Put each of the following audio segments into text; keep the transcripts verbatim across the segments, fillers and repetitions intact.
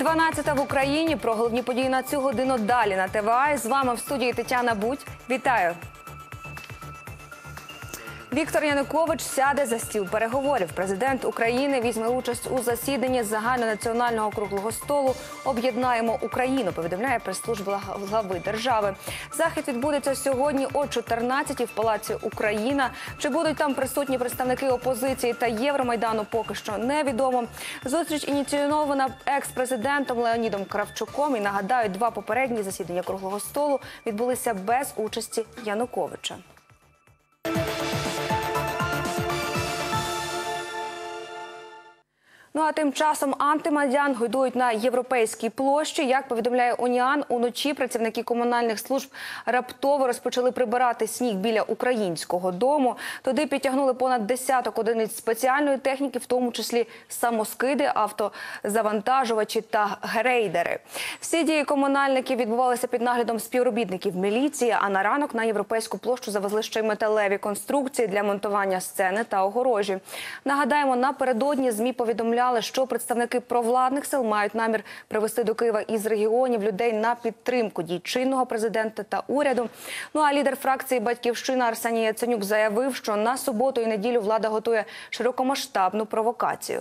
дванадцята в Україні. Про головні події на цю годину далі на ТВА. З вами в студії Тетяна Будь. Вітаю! Віктор Янукович сяде за стіл переговорів. Президент України візьме участь у засіданні загальнонаціонального круглого столу «Об'єднаємо Україну», повідомляє прес-служба глави держави. Захід відбудеться сьогодні о чотирнадцятій в Палаці Україна. Чи будуть там присутні представники опозиції та Євромайдану, поки що невідомо. Зустріч ініційована екс-президентом Леонідом Кравчуком. І, нагадаю, два попередні засідання круглого столу відбулися без участі Януковича. Ну а тим часом антимайдан гойдують на Європейській площі. Як повідомляє Уніан, уночі працівники комунальних служб раптово розпочали прибирати сніг біля Українського дому. Туди підтягнули понад десяток одиниць спеціальної техніки, в тому числі самоскиди, автозавантажувачі та грейдери. Всі дії комунальників відбувалися під наглядом співробітників міліції, а на ранок на Європейську площу завезли ще й металеві конструкції для монтування сцени та огорожі. Нагадаємо, напередодні ЗМІ повідомляли, що представники провладних сил мають намір привезти до Києва із регіонів людей на підтримку дій чинного президента та уряду. Ну а лідер фракції «Батьківщина» Арсеній Яценюк заявив, що на суботу і неділю влада готує широкомасштабну провокацію.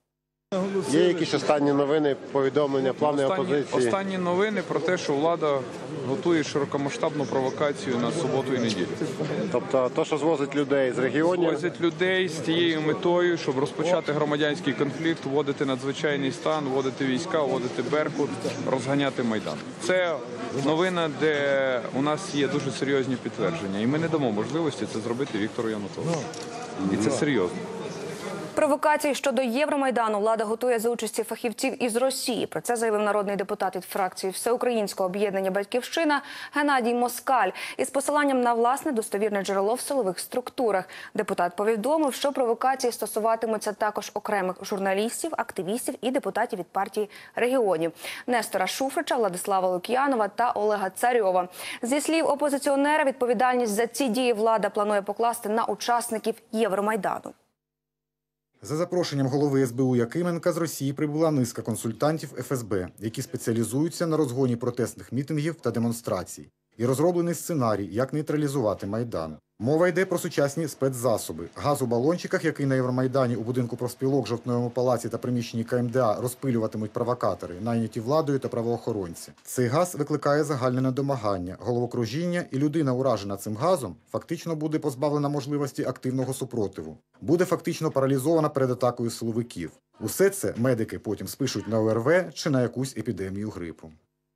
Є якісь останні новини, повідомлення, плани останні, опозиції? Останні новини про те, що влада готує широкомасштабну провокацію на суботу і неділю. Тобто, то, що звозить людей з регіонів? Звозять людей з тією метою, щоб розпочати громадянський конфлікт, вводити надзвичайний стан, вводити війська, вводити Беркут, розганяти Майдан. Це новина, де у нас є дуже серйозні підтвердження. І ми не дамо можливості це зробити Віктору Януковичу. І це серйозно. Провокації щодо Євромайдану влада готує за участі фахівців із Росії. Про це заявив народний депутат від фракції Всеукраїнського об'єднання «Батьківщина» Геннадій Москаль із посиланням на власне достовірне джерело в силових структурах. Депутат повідомив, що провокації стосуватимуться також окремих журналістів, активістів і депутатів від партії регіонів – Нестора Шуфрича, Владислава Лук'янова та Олега Царьова. Зі слів опозиціонера, відповідальність за ці дії влада планує покласти на учасників Євромайдану. За запрошенням голови ес бе у Якименка з Росії прибула низка консультантів еф ес бе, які спеціалізуються на розгоні протестних мітингів та демонстрацій. І розроблений сценарій, як нейтралізувати Майдан. Мова йде про сучасні спецзасоби. Газ у балончиках, який на Євромайдані у будинку профспілок, Жовтневому палаці та приміщенні ка ем де а розпилюватимуть провокатори, найняті владою та правоохоронці. Цей газ викликає загальне недомагання, головокружіння, і людина, уражена цим газом, фактично буде позбавлена можливості активного супротиву. Буде фактично паралізована перед атакою силовиків. Усе це медики потім спишуть на о ер ве чи на якусь епідемію грипу.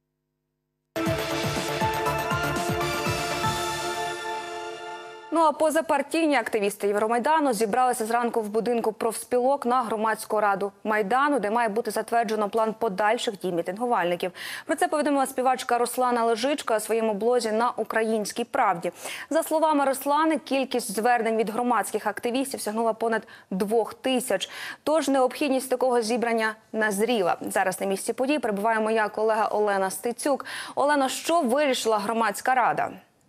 Ну а позапартійні активісти Євромайдану зібралися зранку в будинку профспілок на громадську раду Майдану, де має бути затверджено план подальших дій мітингувальників. Про це повідомила співачка Руслана Лежичка у своєму блозі на «Українській правді». За словами Руслани, кількість звернень від громадських активістів сягнула понад двох тисяч. Тож необхідність такого зібрання назріла. Зараз на місці подій перебуває моя колега Олена Стецюк. Олено, що вирішила громадська рада?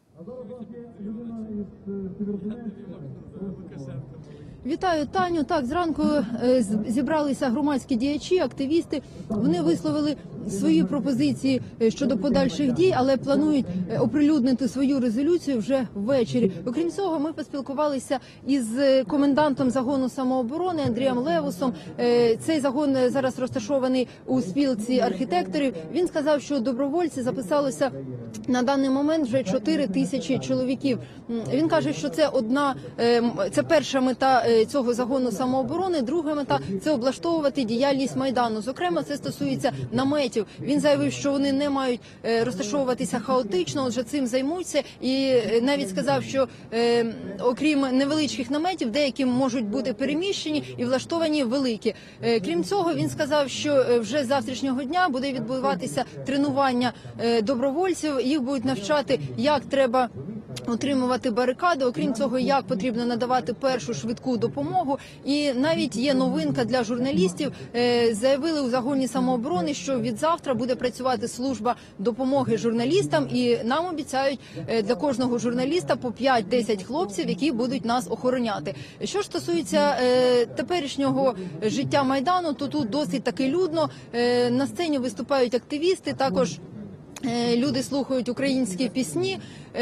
Вітаю, Таню. Так, зранку зібралися громадські діячі, активісти. Вони висловили свої пропозиції щодо подальших дій, але планують оприлюднити свою резолюцію вже ввечері. Окрім цього, ми поспілкувалися із комендантом загону самооборони Андрієм Левусом. Цей загон зараз розташований у спілці архітекторів. Він сказав, що добровольці записалося на даний момент вже чотири тисячі чоловіків. Він каже, що це одна, це перша мета цього загону самооборони, друга мета – це облаштовувати діяльність Майдану. Зокрема, це стосується наметів. Він заявив, що вони не мають розташовуватися хаотично, отже цим займуться. І навіть сказав, що е, окрім невеличких наметів, деякі можуть бути переміщені і влаштовані великі. Е, крім цього, він сказав, що вже з завтрашнього дня буде відбуватися тренування е, добровольців. Їх будуть навчати, як треба утримувати барикади, окрім цього, як потрібно надавати першу швидку допомогу. І навіть є новинка для журналістів. Е, Заявили у загоні самооборони, що від завтра буде працювати служба допомоги журналістам, і нам обіцяють е, для кожного журналіста по п'ять-десять хлопців, які будуть нас охороняти. Що ж стосується е, теперішнього життя Майдану, то тут досить таки людно. Е, на сцені виступають активісти, також е, люди слухають українські пісні.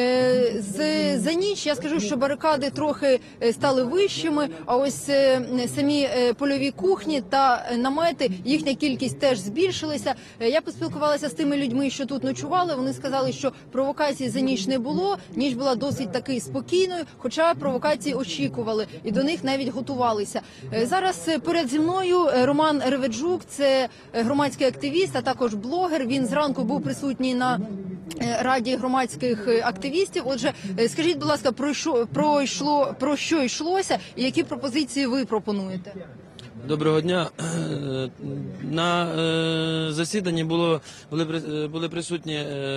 З за ніч я скажу, що барикади трохи стали вищими. А ось самі польові кухні та намети, їхня кількість теж збільшилася. Я поспілкувалася з тими людьми, що тут ночували. Вони сказали, що провокацій за ніч не було. Ніч була досить таки спокійною, хоча провокації очікували і до них навіть готувалися. Зараз поряд зі мною Роман Реведжук, це громадський активіст, а також блогер. Він зранку був присутній на раді громадських активістів. Отже, скажіть, будь ласка, про що, про, йшло, про що йшлося і які пропозиції ви пропонуєте? Доброго дня. На е, засіданні було, були, були присутні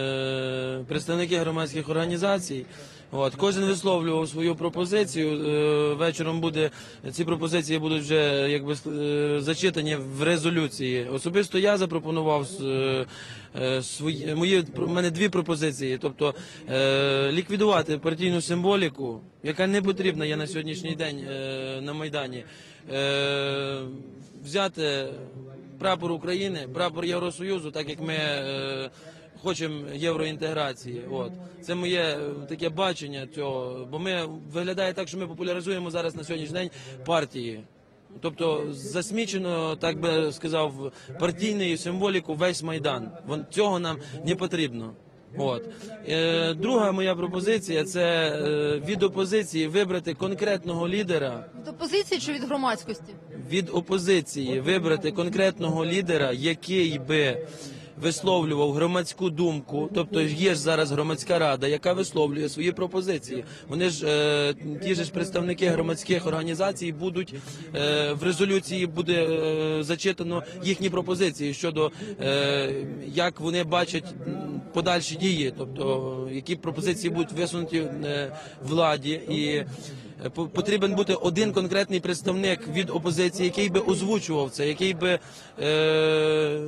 е, представники громадських організацій. От, кожен висловлював свою пропозицію. Е, вечором буде, ці пропозиції будуть вже якби е, зачитані в резолюції. Особисто я запропонував е, е, свої, мої, в мене дві пропозиції. Тобто е, ліквідувати партійну символіку, яка не потрібна є на сьогоднішній день е, на Майдані. Е, взяти прапор України, прапор Євросоюзу, так як ми е, хочемо євроінтеграції. От. Це моє е, таке бачення цього, бо ми виглядає так, що ми популяризуємо зараз на сьогоднішній день партії. Тобто засмічено, так би сказав, партійною символіку весь Майдан. Вон, цього нам не потрібно. От. Е, друга моя пропозиція – це е, від опозиції вибрати конкретного лідера. Від опозиції чи від громадськості? Від опозиції вибрати конкретного лідера, який би висловлював громадську думку, тобто є ж зараз громадська рада, яка висловлює свої пропозиції. Вони ж, е, ті ж представники громадських організацій будуть, е, в резолюції буде е, зачитано їхні пропозиції щодо, е, як вони бачать подальші дії, тобто які пропозиції будуть висунуті е, владі. І потрібен бути один конкретний представник від опозиції, який би озвучував це, який би е,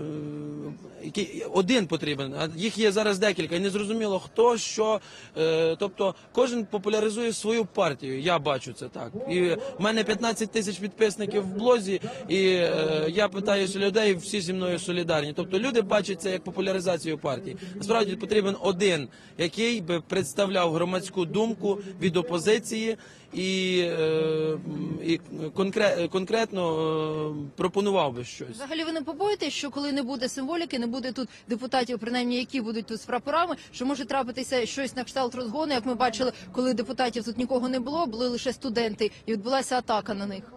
який, один потрібен, а їх є зараз декілька, і не зрозуміло хто, що, е, тобто кожен популяризує свою партію, я бачу це так. І в мене п'ятнадцять тисяч підписників в блозі, і е, я питаюся людей, всі зі мною солідарні, тобто люди бачать це як популяризацію партії. Насправді потрібен один, який би представляв громадську думку від опозиції, і, е, і конкрет, конкретно е, пропонував би щось. Взагалі ви не побоїтесь, що коли не буде символіки, не буде тут депутатів, принаймні, які будуть тут з прапорами, що може трапитися щось на кшталт розгону, як ми бачили, коли депутатів тут нікого не було, були лише студенти, і відбулася атака на них?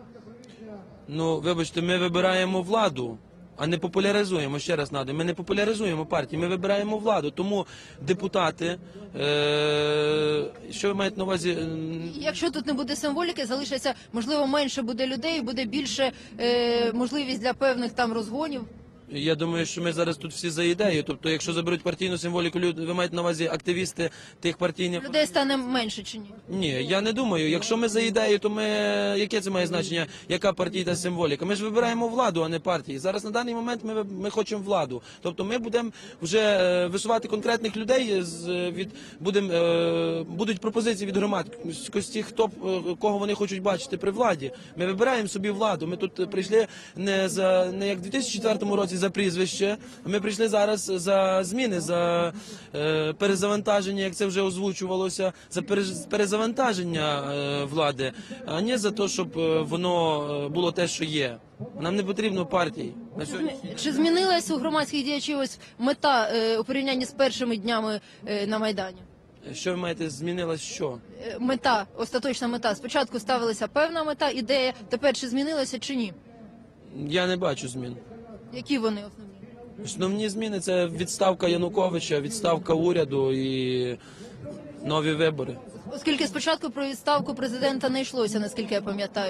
Ну, вибачте, ми вибираємо владу, а не популяризуємо, ще раз нагадую, ми не популяризуємо партії, ми вибираємо владу, тому депутати, е- що ви маєте на увазі? Якщо тут не буде символіки, залишиться, можливо, менше буде людей, буде більше е- можливість для певних там розгонів. Я думаю, що ми зараз тут всі за ідею, тобто якщо заберуть партійну символіку, люди, ви маєте на увазі активісти тих партійних... Людей стане менше чи ні? Ні, я не думаю. Якщо ми за ідею, то ми... Яке це має значення, яка партійна символіка? Ми ж вибираємо владу, а не партії. Зараз на даний момент ми, ми хочемо владу. Тобто ми будемо вже висувати конкретних людей, з, від, будем, е, будуть пропозиції від громадськості, хто, кого вони хочуть бачити при владі. Ми вибираємо собі владу. Ми тут прийшли не, за, не як в дві тисячі четвертому році за прізвище, ми прийшли зараз за зміни, за е, перезавантаження, як це вже озвучувалося, за перезавантаження е, влади, а не за те, щоб воно було те, що є. Нам не потрібно партій. На сьогодні... Чи змінилась у громадських діячів ось мета е, у порівнянні з першими днями е, на Майдані? Що ви маєте, змінилось що? Е, мета, остаточна мета. Спочатку ставилася певна мета, ідея, тепер чи змінилася, чи ні? Я не бачу змін. Які вони основні? Основні зміни – це відставка Януковича, відставка уряду і нові вибори. Оскільки спочатку про відставку президента не йшлося, наскільки я пам'ятаю.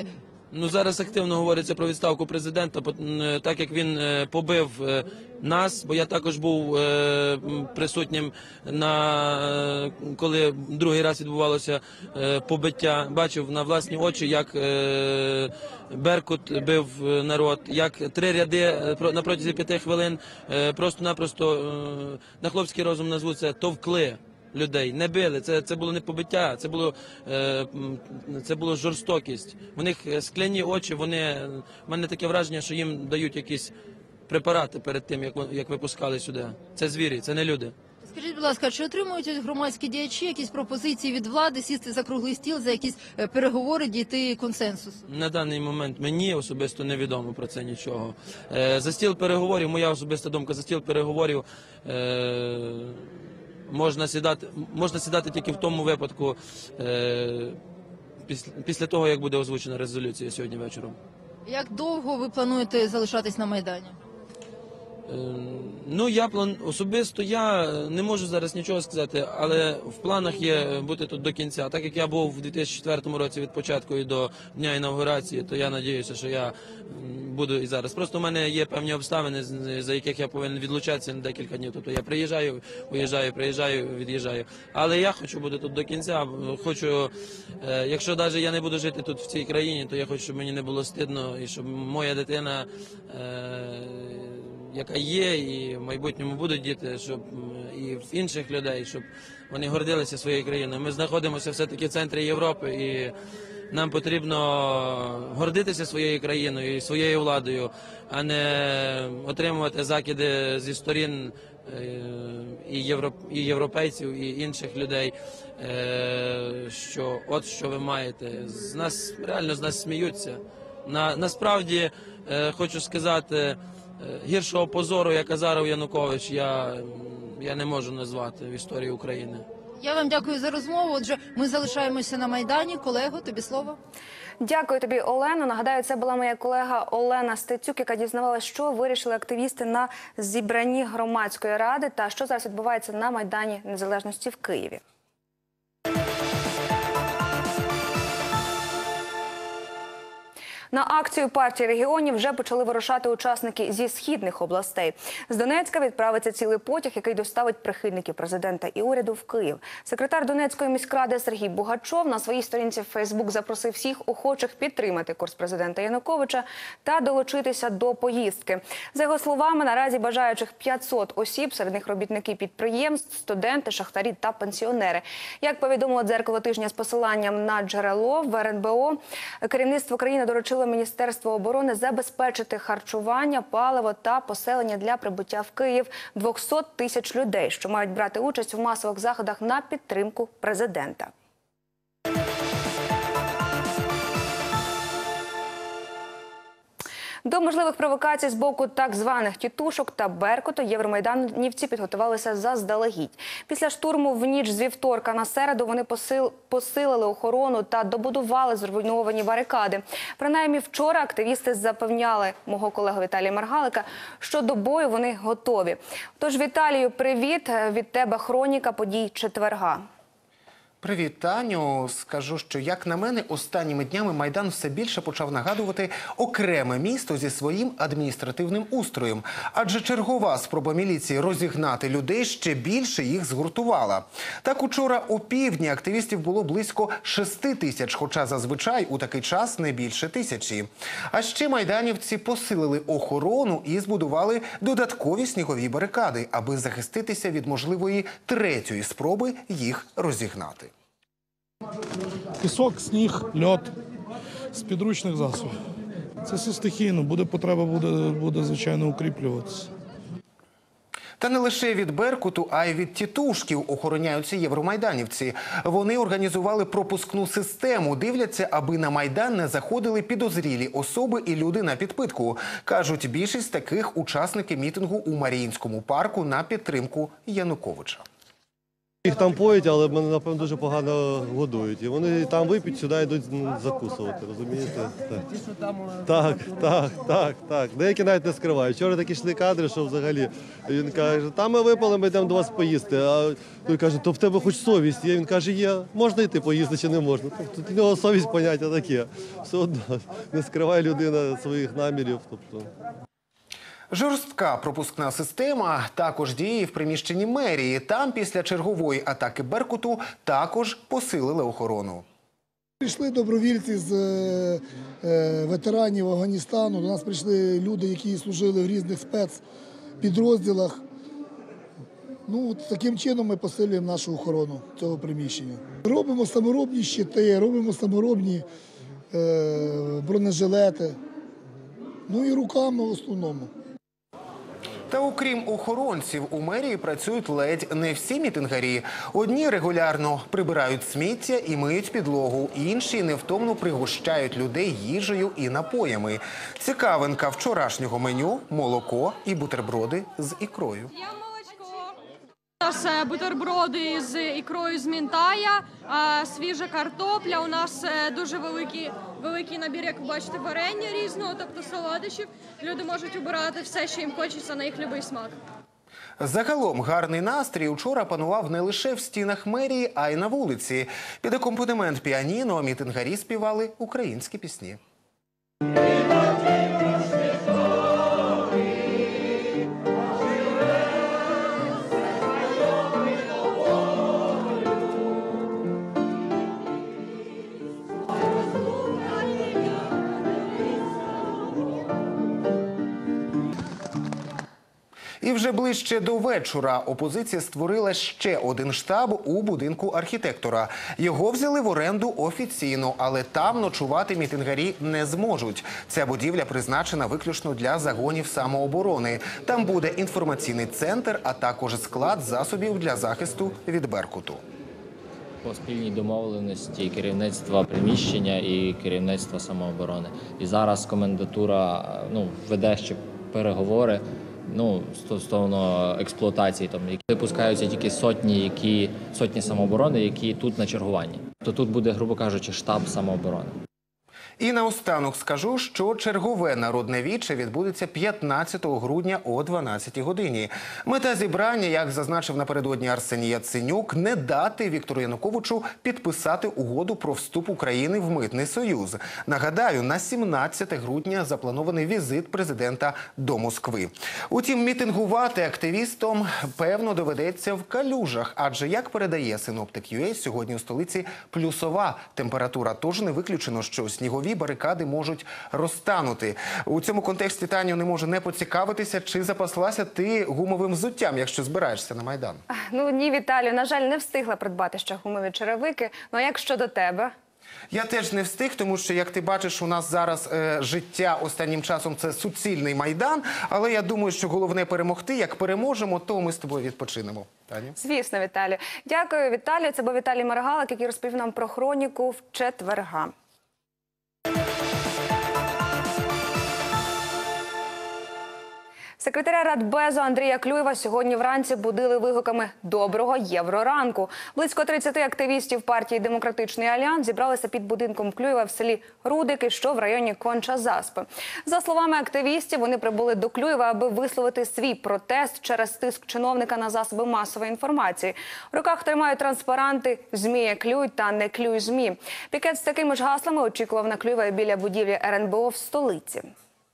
Ну, зараз активно говориться про відставку президента, так як він побив нас, бо я також був присутнім, на коли другий раз відбувалося побиття. Бачив на власні очі, як Беркут бив народ, як три ряди на протязі п'яти хвилин просто-напросто, на хлопський розум назву це, товкли людей, не били. Це, це було не побиття, це було, е, це було жорстокість. У них скляні очі, вони, в мене таке враження, що їм дають якісь препарати перед тим, як, як випускали сюди. Це звірі, це не люди. Скажіть, будь ласка, чи отримують громадські діячі якісь пропозиції від влади сісти за круглий стіл, за якісь переговори, дійти консенсусу? На даний момент мені особисто невідомо про це нічого. Е, за стіл переговорів, моя особиста думка, за стіл переговорів е, можна сідати, можна сідати тільки в тому випадку, е, після, після того, як буде озвучена резолюція сьогодні вечором. Як довго ви плануєте залишатись на Майдані? Ну, я план особисто я не можу зараз нічого сказати, але в планах є бути тут до кінця. Так як я був в дві тисячі четвертому році від початку і до дня інавгурації, то я сподіваюся, що я буду і зараз. Просто в мене є певні обставини, за яких я повинен відлучатися на декілька днів. Тобто я приїжджаю, уїжджаю, приїжджаю, від'їжджаю. Але я хочу бути тут до кінця. Хочу, якщо навіть я не буду жити тут в цій країні, то я хочу, щоб мені не було стидно і щоб моя дитина, яка є, і в майбутньому будуть діти, щоб і в інших людей, щоб вони гордилися своєю країною. Ми знаходимося все-таки в центрі Європи, і нам потрібно гордитися своєю країною і своєю владою, а не отримувати закиди зі сторін і, європ... і європейців, і інших людей, що от що ви маєте. З нас, реально з нас сміються. На... Насправді, хочу сказати, гіршого позору, як Азаров Янукович, я, я не можу назвати в історії України. Я вам дякую за розмову. Отже, ми залишаємося на Майдані. Колего, тобі слово. Дякую тобі, Олено. Нагадаю, це була моя колега Олена Стецюк, яка дізнавалася, що вирішили активісти на зібранні громадської ради та що зараз відбувається на Майдані Незалежності в Києві. На акцію партії регіонів вже почали вирушати учасники зі східних областей. З Донецька відправиться цілий потяг, який доставить прихильників президента і уряду в Київ. Секретар Донецької міськради Сергій Бугачов на своїй сторінці в Фейсбук запросив всіх охочих підтримати курс президента Януковича та долучитися до поїздки. За його словами, наразі бажаючих п'ятсот осіб, серед них робітники підприємств, студенти, шахтарі та пенсіонери. Як повідомило «Дзеркало тижня» з посиланням на джерело в ер ен бе о, керівництво країни доручило Міністерство оборони забезпечити харчування, паливо та поселення для прибуття в Київ двохсот тисяч людей, що мають брати участь у масових заходах на підтримку президента. До можливих провокацій з боку так званих «тітушок» та «Беркуту» євромайданівці підготувалися заздалегідь. Після штурму в ніч з вівторка на середу вони посил... посилили охорону та добудували зруйновані барикади. Принаймні вчора активісти запевняли мого колегу Віталія Маргалика, що до бою вони готові. Тож, Віталію, привіт. Від тебе хроніка подій четверга. Привіт, Таню. Скажу, що, як на мене, останніми днями Майдан все більше почав нагадувати окреме місто зі своїм адміністративним устроєм. Адже чергова спроба міліції розігнати людей ще більше їх згуртувала. Так, учора опівдні активістів було близько шести тисяч, хоча зазвичай у такий час не більше тисячі. А ще майданівці посилили охорону і збудували додаткові снігові барикади, аби захиститися від можливої третьої спроби їх розігнати. Пісок, сніг, льод з підручних засобів. Це все стихійно, буде потреба, буде, буде звичайно, укріплюватися. Та не лише від «Беркуту», а й від «тітушків» охороняються євромайданівці. Вони організували пропускну систему, дивляться, аби на Майдан не заходили підозрілі особи і люди на підпитку. Кажуть, більшість таких – учасники мітингу у Маріїнському парку на підтримку Януковича. Їх там поють, але мене, напевно, дуже погано годують. І вони там вип'ють, сюди йдуть ну, закусувати, розумієте? Так, так, так, так, так. Деякі навіть не скривають. Вчора такі йшли кадри, що взагалі. Він каже, там ми випали, ми йдемо до вас поїсти. А той каже, то в тебе хоч совість є. Він каже, є, можна йти поїсти чи не можна. Тобто, у нього совість поняття таке. Все одно не скриває людина своїх намірів. Тобто. Жорстка пропускна система також діє в приміщенні мерії. Там після чергової атаки «Беркуту» також посилили охорону. Прийшли добровільці з е, ветеранів Афганістану. До нас прийшли люди, які служили в різних спецпідрозділах. Ну, таким чином ми посилюємо нашу охорону цього приміщення. Робимо саморобні щити, робимо саморобні е, бронежилети. Ну і руками в основному. Та окрім охоронців, у мерії працюють ледь не всі мітингарі. Одні регулярно прибирають сміття і миють підлогу, інші невтомно пригощають людей їжею і напоями. Цікавинка вчорашнього меню – молоко і бутерброди з ікрою. У нас бутерброди з ікрою з мінтая, свіжа картопля, у нас дуже великий, великий набір, як ви бачите, варення різного, тобто солодощів. Люди можуть обирати все, що їм хочеться, на їх любий смак. Загалом гарний настрій учора панував не лише в стінах мерії, а й на вулиці. Під акомпанемент піаніно мітингарі співали українські пісні. І вже ближче до вечора опозиція створила ще один штаб у будинку архітектора. Його взяли в оренду офіційно, але там ночувати мітингарі не зможуть. Ця будівля призначена виключно для загонів самооборони. Там буде інформаційний центр, а також склад засобів для захисту від «Беркуту». По спільній домовленості керівництва приміщення і керівництва самооборони. І зараз комендатура ну, веде ще переговори. Ну, стосовно експлуатації, там, які випускаються тільки сотні, які, сотні самооборони, які тут на чергуванні. То тут буде, грубо кажучи, штаб самооборони. І наостанок скажу, що чергове народне віче відбудеться п'ятнадцятого грудня о дванадцятій годині. Мета зібрання, як зазначив напередодні Арсеній Яценюк, не дати Віктору Януковичу підписати угоду про вступ України в Митний Союз. Нагадаю, на сімнадцяте грудня запланований візит президента до Москви. Утім, мітингувати активістам, певно, доведеться в калюжах. Адже, як передає Синоптик.ua, сьогодні у столиці плюсова температура. Тож не виключено, що снігові барикади можуть розтанути. У цьому контексті, Таню, не можу не поцікавитися, чи запаслася ти гумовим взуттям, якщо збираєшся на Майдан? Ну ні, Віталію, на жаль, не встигла придбати ще гумові черевики. Ну а як щодо тебе? Я теж не встиг, тому що, як ти бачиш, у нас зараз е, життя останнім часом – це суцільний Майдан. Але я думаю, що головне перемогти. Як переможемо, то ми з тобою відпочинемо. Таню? Звісно, Віталію. Дякую, Віталію. Це був Віталій Маргалик, який розповів нам про хроніку в четверга. Секретаря Радбезу Андрія Клюєва сьогодні вранці будили вигуками «Доброго євроранку». Близько тридцяти активістів партії «Демократичний альянс» зібралися під будинком Клюєва в селі Рудики, що в районі Конча-Заспи. За словами активістів, вони прибули до Клюєва, аби висловити свій протест через тиск чиновника на засоби масової інформації. В руках тримають транспаранти «Змія клюй» та «Не клюй ЗМІ». Пікет з такими ж гаслами очікував на Клюєва біля будівлі ер ен бе о в столиці.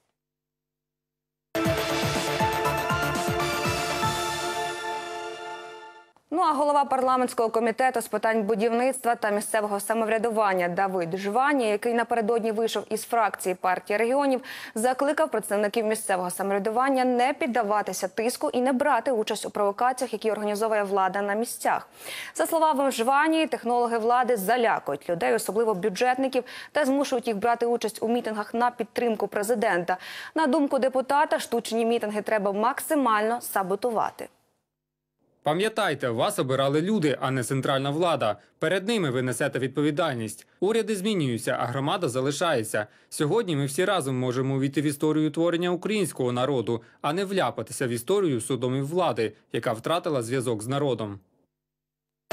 Ну а голова парламентського комітету з питань будівництва та місцевого самоврядування Давид Жванія, який напередодні вийшов із фракції партії регіонів, закликав представників місцевого самоврядування не піддаватися тиску і не брати участь у провокаціях, які організовує влада на місцях. За словами Жванії, технологи влади залякують людей, особливо бюджетників, та змушують їх брати участь у мітингах на підтримку президента. На думку депутата, штучні мітинги треба максимально саботувати. Пам'ятайте, вас обирали люди, а не центральна влада. Перед ними ви несете відповідальність. Уряди змінюються, а громада залишається. Сьогодні ми всі разом можемо увійти в історію творення українського народу, а не вляпатися в історію судомів влади, яка втратила зв'язок з народом.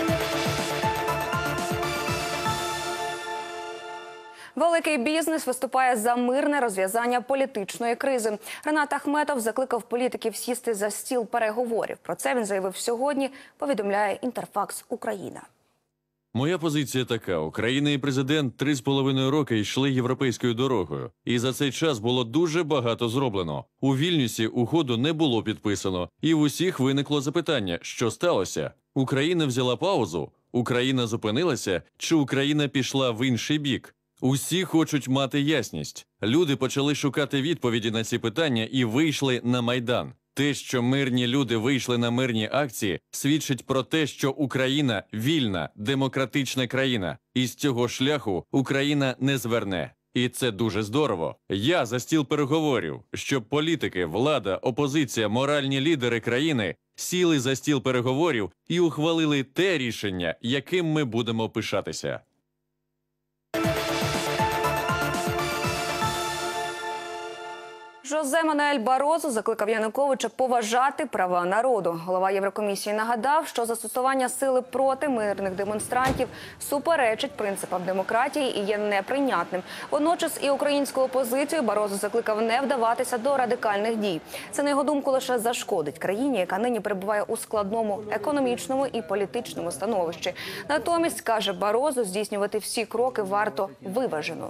Великий бізнес виступає за мирне розв'язання політичної кризи. Ренат Ахметов закликав політиків сісти за стіл переговорів. Про це він заявив сьогодні, повідомляє Інтерфакс Україна. Моя позиція така. Україна і президент три з половиною роки йшли європейською дорогою. І за цей час було дуже багато зроблено. У Вільнюсі угоду не було підписано. І в усіх виникло запитання, що сталося? Україна взяла паузу? Україна зупинилася? Чи Україна пішла в інший бік? Усі хочуть мати ясність. Люди почали шукати відповіді на ці питання і вийшли на Майдан. Те, що мирні люди вийшли на мирні акції, свідчить про те, що Україна – вільна, демократична країна. І з цього шляху Україна не зверне. І це дуже здорово. Я за стіл переговорів, щоб політики, влада, опозиція, моральні лідери країни сіли за стіл переговорів і ухвалили те рішення, яким ми будемо пишатися. Жозе Мануель Барозу закликав Януковича поважати права народу. Голова Єврокомісії нагадав, що застосування сили проти мирних демонстрантів суперечить принципам демократії і є неприйнятним. Водночас і українську опозицію Барозу закликав не вдаватися до радикальних дій. Це, на його думку, лише зашкодить країні, яка нині перебуває у складному економічному і політичному становищі. Натомість, каже Барозу, здійснювати всі кроки варто виважено.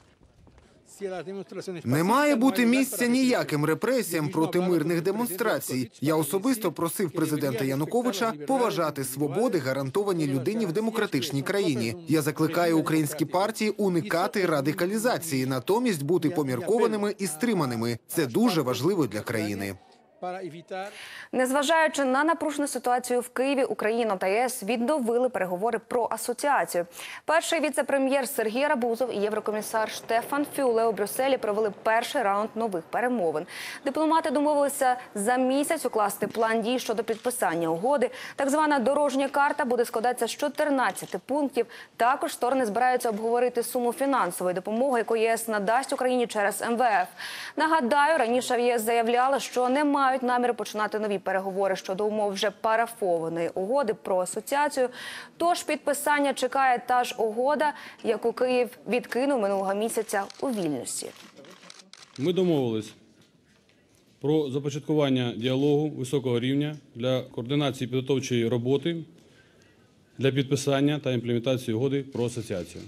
Не має бути місця ніяким репресіям проти мирних демонстрацій. Я особисто просив президента Януковича поважати свободи, гарантовані людині в демократичній країні. Я закликаю українські партії уникати радикалізації, натомість бути поміркованими і стриманими. Це дуже важливо для країни. Незважаючи на напружену ситуацію в Києві, Україна та ЄС відновили переговори про асоціацію. Перший віце-прем'єр Сергій Арабузов і єврокомісар Штефан Фюле у Брюсселі провели перший раунд нових перемовин. Дипломати домовилися за місяць укласти план дій щодо підписання угоди. Так звана дорожня карта буде складатися з чотирнадцяти пунктів. Також сторони збираються обговорити суму фінансової допомоги, яку ЄС надасть Україні через ем ве еф. Нагадаю, раніше в ЄС заявляли, що не мають намір починати нові переговори щодо умов вже парафованої угоди про асоціацію. Тож підписання чекає та ж угода, яку Київ відкинув минулого місяця у Вільнюсі. Ми домовились про започаткування діалогу високого рівня для координації підготовчої роботи для підписання та імплементації угоди про асоціацію.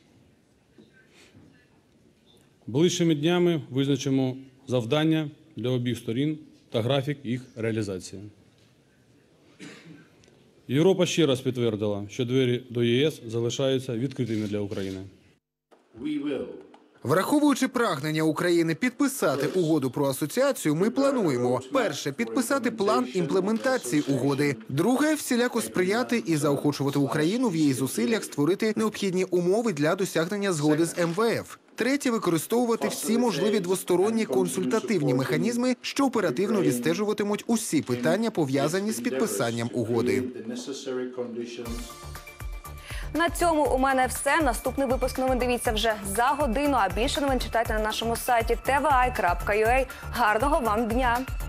Ближчими днями визначимо завдання для обох сторін та графік їх реалізації. Європа ще раз підтвердила, що двері до ЄС залишаються відкритими для України. Враховуючи прагнення України підписати угоду про асоціацію, ми плануємо: перше – підписати план імплементації угоди, друге – всіляко сприяти і заохочувати Україну в її зусиллях створити необхідні умови для досягнення згоди з ем ве еф, третє – використовувати всі можливі двосторонні консультативні механізми, що оперативно відстежуватимуть усі питання, пов'язані з підписанням угоди. На цьому у мене все. Наступний випуск новин дивіться вже за годину, а більше новин читайте на нашому сайті те ве ай крапка ю а. Гарного вам дня!